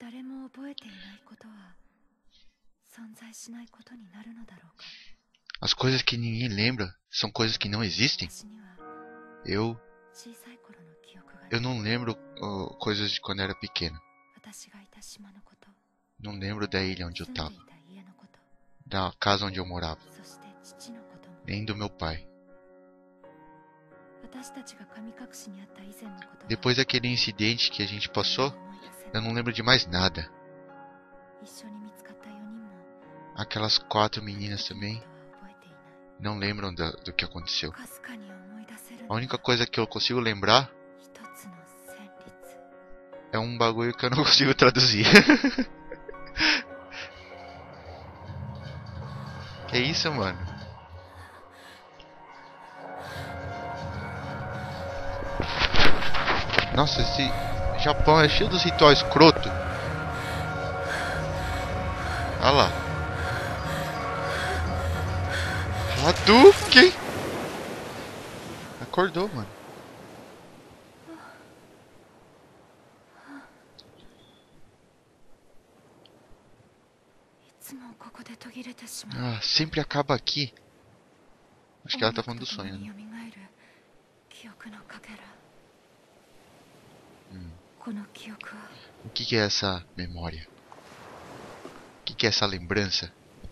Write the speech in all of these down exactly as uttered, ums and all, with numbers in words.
As coisas que ninguém lembra são coisas que não existem? Eu... Eu não lembro uh, coisas de quando era pequeno. Não lembro da ilha onde eu estava. Da casa onde eu morava. Nem do meu pai. Depois daquele incidente que a gente passou, eu não lembro de mais nada. Aquelas quatro meninas também não lembram do, do que aconteceu. A única coisa que eu consigo lembrar é um bagulho que eu não consigo traduzir. Que isso, mano? Nossa, esse Japão é cheio dos rituais escroto. Olha lá. Hadouken! Acordou, mano. Ah, sempre acaba aqui. Acho que ela tá falando do sonho, né? Hum. O que, que é essa memória? O que, que é essa lembrança?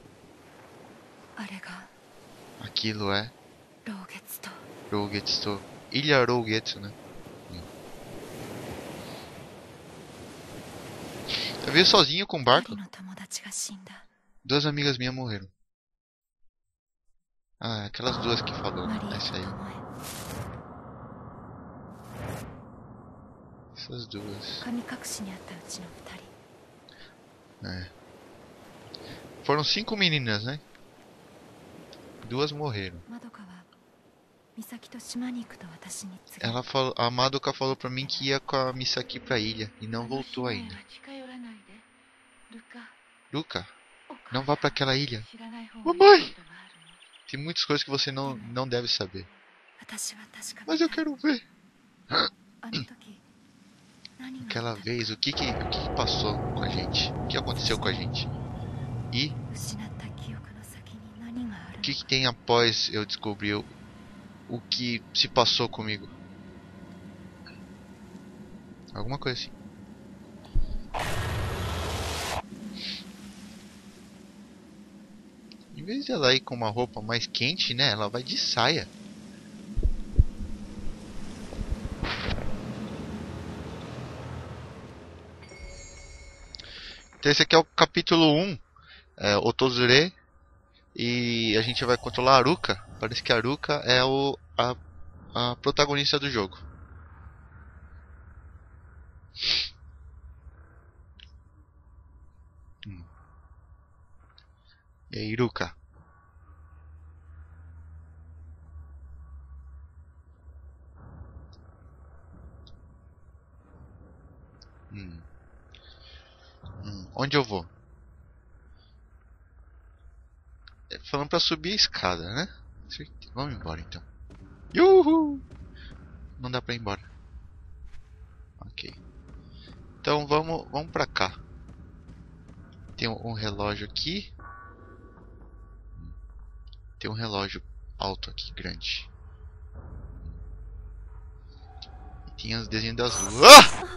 Aquilo é Rougetsu. Ilha Rougetsu, né? Hum. Eu veio sozinho com o barco. Duas amigas minhas morreram. Ah, aquelas duas que falou, né? Essa aí. Essas duas. É. Foram cinco meninas, né? Duas morreram. Ela falou, a Madoka falou pra mim que ia com a Misaki pra ilha e não voltou ainda. Luca, não vá pra aquela ilha. Mamãe! Tem muitas coisas que você não, não deve saber. Mas eu quero ver. Aquela vez, o que que, o que que passou com a gente? O que aconteceu com a gente? E o que que tem após eu descobrir o, o que se passou comigo? Alguma coisa assim. Em vez de ela ir com uma roupa mais quente, né? Ela vai de saia. Então esse aqui é o capítulo um. É, Otozure. E a gente vai controlar a Aruka. Parece que a Aruka é o, a, a protagonista do jogo. Hum. E aí, Iruka? Hum. Hum. Onde eu vou? É falando pra subir a escada, né? Vamos embora então. Yuhu! Não dá pra ir embora. Ok. Então vamos, vamos pra cá. Tem um, um relógio aqui. Tem um relógio alto aqui, grande. E tem os desenhos das luas. Ah!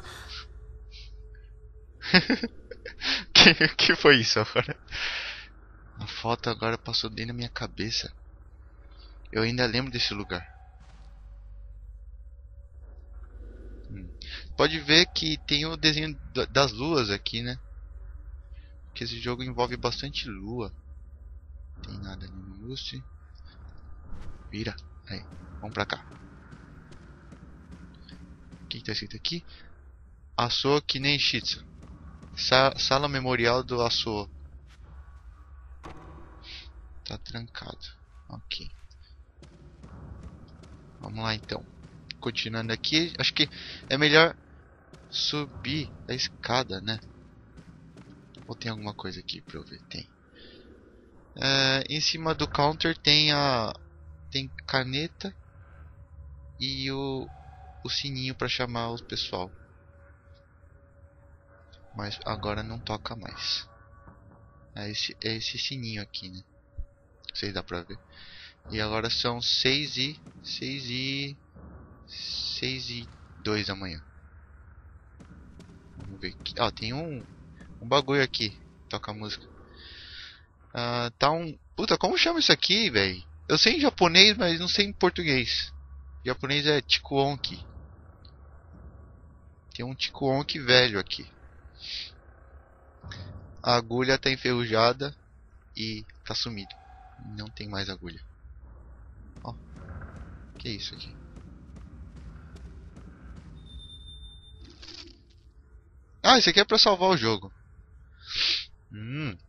que, que foi isso agora? A foto agora passou dentro da minha cabeça. Eu ainda lembro desse lugar. Hum. Pode ver que tem o desenho das luas aqui, né? Que esse jogo envolve bastante lua. Tem nada ali no Lust. Vira. Aí, vamos pra cá. O que, que tá escrito aqui? Asuo Kinenshitsu. Sa Sala Memorial do Asuo. Tá trancado. Ok. Vamos lá então. Continuando aqui. Acho que é melhor subir a escada, né? Ou tem alguma coisa aqui pra eu ver? Tem. É, em cima do counter tem a... Tem caneta. E o... O sininho pra chamar o pessoal. Mas agora não toca mais. É esse, é esse sininho aqui, né? Não sei se dá pra ver. E agora são seis e... seis e... seis e dois da manhã. Vamos ver aqui. Ó, tem um... um bagulho aqui. Toca a música. Ah, tá um... Puta, como chama isso aqui, velho? Eu sei em japonês, mas não sei em português. Em japonês é Tikuonki. Tem um Tikuonki velho aqui. A agulha tá enferrujada e tá sumido. Não tem mais agulha. Ó, que é isso aqui? Ah, isso aqui é pra salvar o jogo. Hum.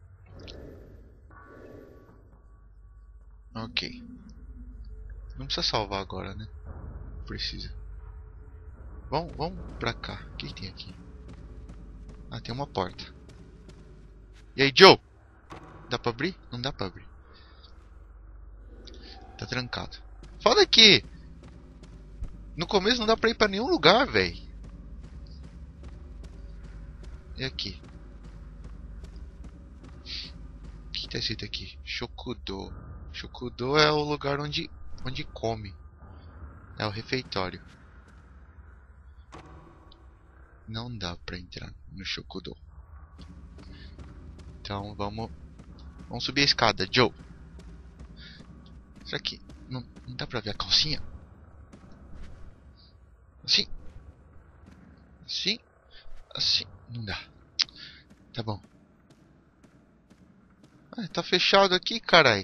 Ok. Não precisa salvar agora, né? Precisa. Vamos, vamos pra cá. O que, que tem aqui? Ah, tem uma porta. E aí, Joe? Dá pra abrir? Não dá pra abrir. Tá trancado. Foda que no começo não dá pra ir pra nenhum lugar, velho. E aqui? O que tá escrito aqui? Shokudo. Shokudo é o lugar onde, onde come. É o refeitório. Não dá pra entrar no Shokudo. Então vamos... Vamos subir a escada, Joe. Será que não, não dá pra ver a calcinha? Assim. Assim. Assim. Não dá. Tá bom. Ah, tá fechado aqui, carai.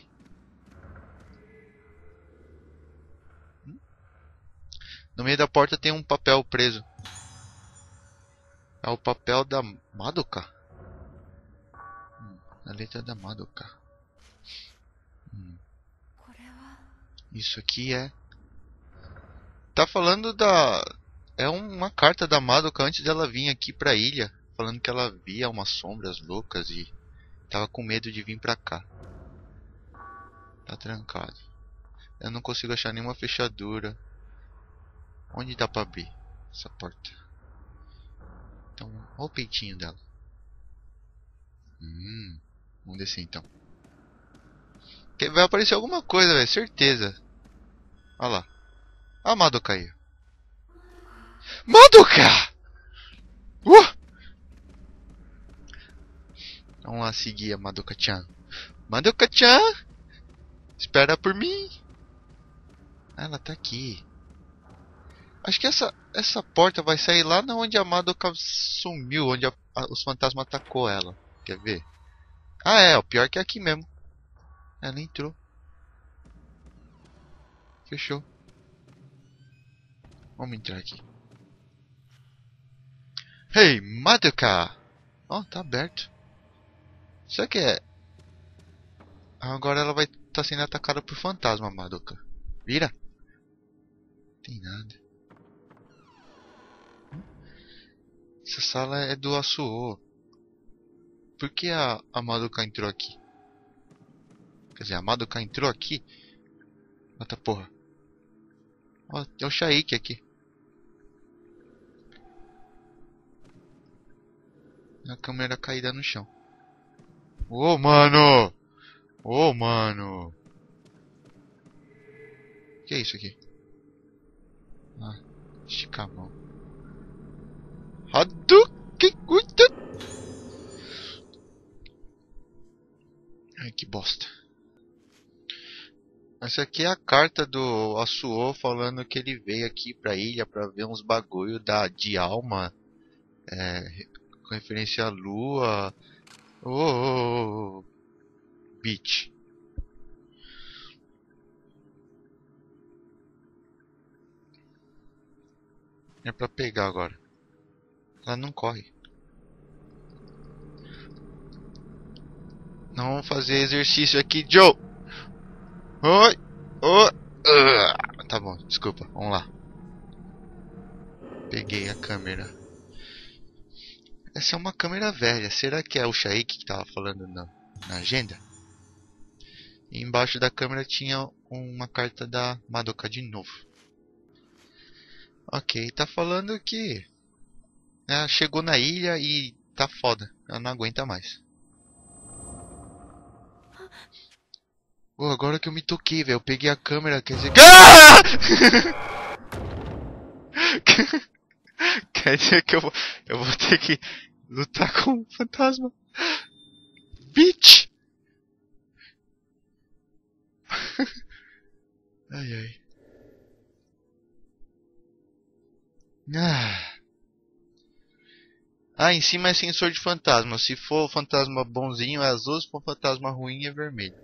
No meio da porta tem um papel preso. É o papel da Madoka? Hum, a letra da Madoka. Hum. Isso aqui é... Tá falando da... É uma carta da Madoka antes dela vir aqui pra ilha. Falando que ela via umas sombras loucas e... Tava com medo de vir pra cá. Tá trancado. Eu não consigo achar nenhuma fechadura. Onde dá pra abrir essa porta? Então, olha o peitinho dela. Hum, vamos descer então. Que vai aparecer alguma coisa, velho, certeza. Olha lá. Olha a Madoka aí. Madoka! Uh! Vamos lá seguir a Madoka-chan. Madoka-chan! Espera por mim. Ah, ela tá aqui. Acho que essa, essa porta vai sair lá na onde a Madoka sumiu, onde a, a, os fantasmas atacou ela. Quer ver? Ah, é, o pior que é aqui mesmo. Ela entrou. Fechou. Vamos entrar aqui. Hey, Madoka! Ó, oh, tá aberto. Será que é... Agora ela vai estar tá sendo atacada por fantasma, Madoka. Vira! Tem nada. Essa sala é do Asuo. Por que a, a Madoka entrou aqui? Quer dizer, a Madoka entrou aqui? Eita porra. Ó, tem o Shaik aqui. A câmera caída no chão. Ô, oh, mano! Ô, oh, mano! Que é isso aqui? Ah, estica a mão. Hadouken! Ai, que bosta. Essa aqui é a carta do Asuo falando que ele veio aqui pra ilha pra ver uns bagulho da, de alma. É, com referência à lua. Ô, oh, oh, oh. Bitch. É pra pegar agora. Ela não corre. Não vamos fazer exercício aqui, Joe. Oi. Oh. Uh. Tá bom, desculpa. Vamos lá. Peguei a câmera. Essa é uma câmera velha. Será que é o Shaik que tava falando na, na agenda? E embaixo da câmera tinha uma carta da Madoka de novo. Ok, tá falando que... Ela chegou na ilha e tá foda. Ela não aguenta mais. Pô, agora que eu me toquei, velho. Eu peguei a câmera, quer dizer... Ah! Quer dizer que eu vou, eu vou ter que lutar com o fantasma. Bitch! Ai, ai. Ah. Ah, em cima é sensor de fantasma. Se for fantasma bonzinho é azul, se for fantasma ruim é vermelho.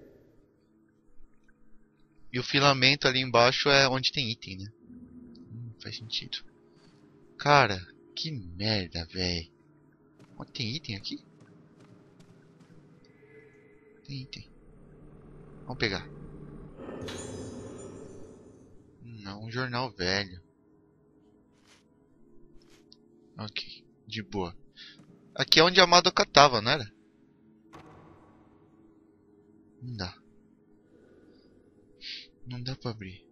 E o filamento ali embaixo é onde tem item, né? Hum, faz sentido. Cara, que merda, velho. Onde tem item aqui? Tem item. Vamos pegar. Não, um jornal velho. Ok, de boa. Aqui é onde a Madoka tava, não era? Não dá. Não dá pra abrir.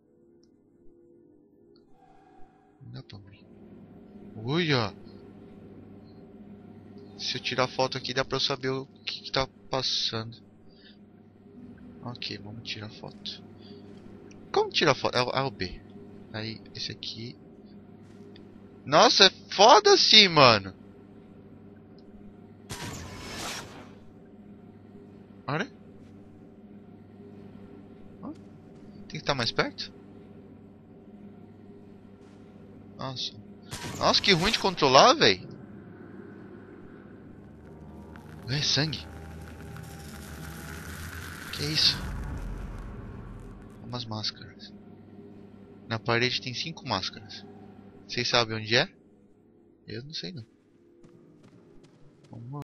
Não dá pra abrir. Olha! Se eu tirar foto aqui dá pra eu saber o que, que tá passando. Ok, vamos tirar foto. Como tirar foto? É o A ou B? Aí, esse aqui. Nossa, é foda assim, mano. Olha. Ó, tem que estar mais perto? Nossa. Nossa, que ruim de controlar, velho. É sangue. Que isso? Umas máscaras. Na parede tem cinco máscaras. Vocês sabem onde é? Eu não sei não. Vamos